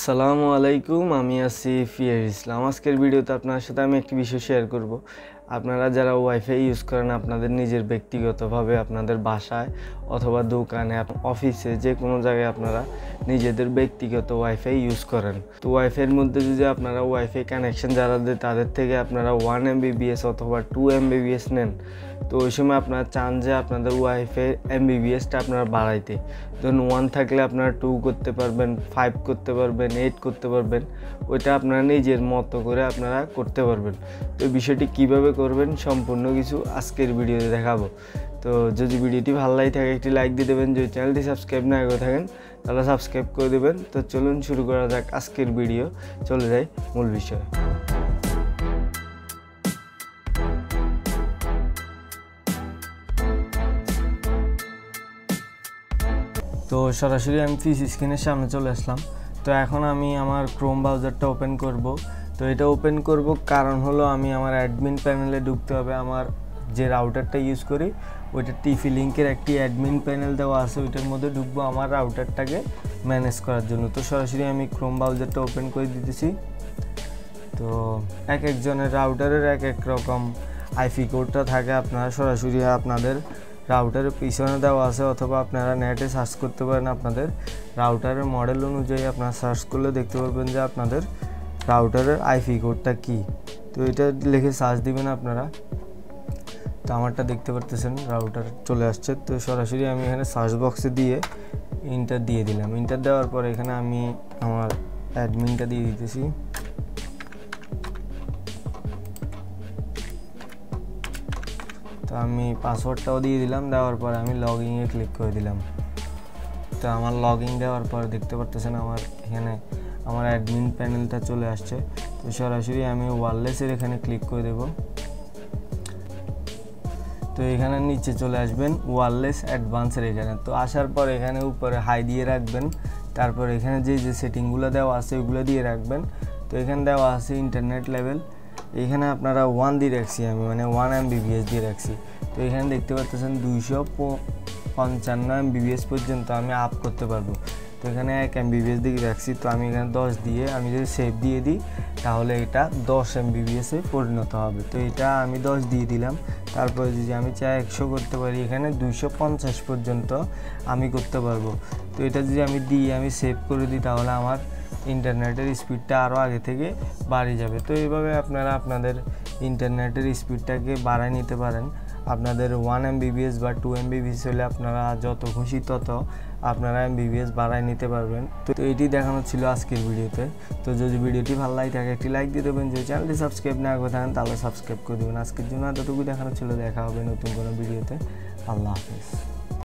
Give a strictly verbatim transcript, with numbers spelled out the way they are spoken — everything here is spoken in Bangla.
আসসালামু আলাইকুম, আমি আছি ফিয়ার ইসলাম। আজকের ভিডিওতে আপনার সাথে আমি একটি বিষয় শেয়ার করব। আপনারা যারা ওয়াইফাই ইউজ করেন আপনাদের নিজের ব্যক্তিগতভাবে আপনাদের বাসায় অথবা দোকানে অফিসে যে কোনো জায়গায় আপনারা নিজেদের ব্যক্তিগত ওয়াইফাই ইউজ করেন। তো ওয়াইফাইয়ের মধ্যে যদি আপনারা ওয়াইফাই কানেকশন যারা দেয় তাদের থেকে আপনারা ওয়ান এমবিবিএস অথবা টু এমবিবিএস নেন, তো ওই সময় আপনারা চান যে আপনাদের ওয়াইফাই এমবিবিএসটা আপনারা বাড়াইতে। ধরুন ওয়ান থাকলে আপনারা টু করতে পারবেন, ফাইভ করতে পারবেন, এইট করতে পারবেন। ওইটা আপনারা নিজের মতো করে আপনারা করতে পারবেন। তো বিষয়টি কিভাবে করবেন সম্পূর্ণ কিছু আজকের ভিডিওতে দেখাবো। তো যদি ভিডিওটি ভালো লাগে থাকে একটি লাইক দিয়ে দেবেন, যদি চ্যানেলটি সাবস্ক্রাইব না করে থাকেন তাহলে সাবস্ক্রাইব করে দেবেন। তো চলুন শুরু করা যাক আজকের ভিডিও। চলে যাই মূল বিষয়। তো সরাসরি আমি পিসি স্ক্রিনের সামনে চলে আসলাম। তো এখন আমি আমার ক্রোম ব্রাউজারটা ওপেন করব। তো এটা ওপেন করব কারণ হলো আমি আমার অ্যাডমিন প্যানেলে ঢুকতে হবে। আমার যে রাউটারটা ইউজ করি ওইটা টিফি লিঙ্কের একটি অ্যাডমিন প্যানেল দেওয়া আছে, ওইটার মধ্যে ঢুকবো আমার রাউটারটাকে ম্যানেজ করার জন্য। তো সরাসরি আমি ক্রোম ব্রাউজারটা ওপেন করে দিতেছি। তো এক একজনের রাউটারের এক এক রকম আইপি কোডটা থাকে, আপনারা সরাসরি আপনাদের রাউটারের পিছনে দেওয়া আছে অথবা আপনারা নেটে সার্চ করতে পারেন। আপনাদের রাউটারের মডেল অনুযায়ী আপনারা সার্চ করলে দেখতে পারবেন যে আপনাদের রাউটারের আইপি কোডটা কী। তো এটা লিখে সার্চ দিবেন আপনারা। তো আমারটা দেখতে পারতেছেন রাউটার চলে আসছে। তো সরাসরি আমি এখানে সার্চ বক্সে দিয়ে ইন্টার দিয়ে দিলাম। ইন্টার দেওয়ার পর এখানে আমি আমার অ্যাডমিনটা দিয়ে দিতেছি। তো আমি পাসওয়ার্ডটাও দিয়ে দিলাম। দেওয়ার পর আমি লগ ইনে ক্লিক করে দিলাম। তো আমার লগ ইন দেওয়ার পর দেখতে পারতেছেন আমার এখানে আমার অ্যাডমিন প্যানেলটা চলে আসছে। তো সরাসরি আমি ওয়্যারলেসের এখানে ক্লিক করে দেব। তো এখানে নিচে চলে আসবেন ওয়্যারলেস অ্যাডভান্সের এখানে। তো আসার পর এখানে উপরে হাই দিয়ে রাখবেন। তারপর এখানে যে যে সেটিংগুলো দেওয়া আছে ওইগুলো দিয়ে রাখবেন। তো এখানে দেওয়া আছে ইন্টারনেট লেভেল, এখানে আপনারা ওয়ান দিয়ে রাখছি আমি, মানে ওয়ান এমবিবিএস দিয়ে রাখছি। তো এখানে দেখতে পাচ্ছেন দুইশো পঞ্চান্ন এমবিবিএস পর্যন্ত আমি আপ করতে পারবো। তো এখানে এক এমবিবিএস দিয়ে রাখছি। তো আমি এখানে দশ দিয়ে আমি যদি সেভ দিয়ে দিই তাহলে এটা দশ এমবিবিএসে পরিণত হবে। তো এটা আমি দশ দিয়ে দিলাম। তারপরে যদি আমি চাই একশো করতে পারি, এখানে দুইশো পঞ্চাশ পর্যন্ত আমি করতে পারবো। তো এটা যদি আমি দিই আমি সেভ করে দিই তাহলে আমার ইন্টারনেটের স্পিডটা আরও আগে থেকে বাড়িয়ে যাবে। তো এইভাবে আপনারা আপনাদের ইন্টারনেটের স্পিডটাকে বাড়ায় নিতে পারেন। আপনাদের ওয়ান এমবিবিএস বা টু এমবিবিএস হলে আপনারা যত খুশি তত আপনারা এমবিবিএস বাড়ায় নিতে পারবেন। তো এটি দেখানো ছিল আজকের ভিডিওতে। তো যদি ভিডিওটি ভালো লাগে থাকে একটি লাইক দিয়ে দেবেন, যদি চ্যানেলটি সাবস্ক্রাইব না করে থাকেন তাহলে সাবস্ক্রাইব করে দেবেন। আজকের জন্য এতটুকু দেখানো ছিল। দেখা হবে নতুন কোনো ভিডিওতে। আল্লাহ হাফেজ।